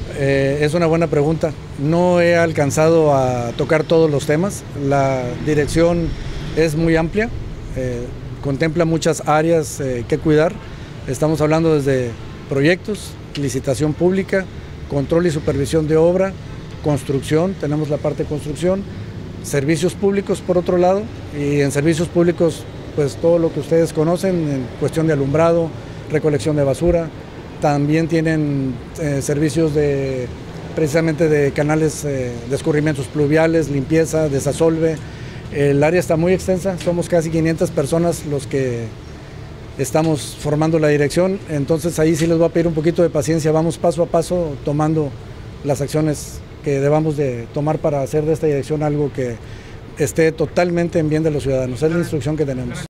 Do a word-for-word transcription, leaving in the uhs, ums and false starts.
Eh, es una buena pregunta. No he alcanzado a tocar todos los temas. La dirección es muy amplia, eh, contempla muchas áreas eh, que cuidar. Estamos hablando desde proyectos, licitación pública, control y supervisión de obra, construcción, tenemos la parte de construcción, servicios públicos por otro lado, y en servicios públicos pues todo lo que ustedes conocen en cuestión de alumbrado, recolección de basura. También tienen eh, servicios de, precisamente de canales eh, de escurrimientos pluviales, limpieza, desasolve. El área está muy extensa, somos casi quinientas personas los que estamos formando la dirección, entonces ahí sí les voy a pedir un poquito de paciencia, vamos paso a paso tomando las acciones que debamos de tomar para hacer de esta dirección algo que esté totalmente en bien de los ciudadanos, es la instrucción que tenemos.